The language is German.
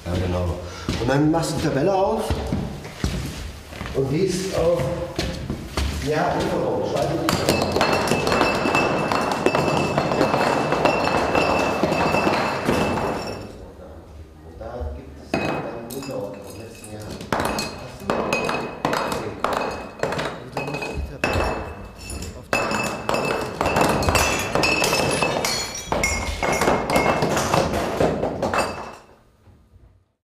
Ja, genau. Und dann machst du die Tabelle auf und gehst auf ja, Lieferung. Schreibe Lieferung. Und da gibt es dann Unterordnung vom letzten Jahr.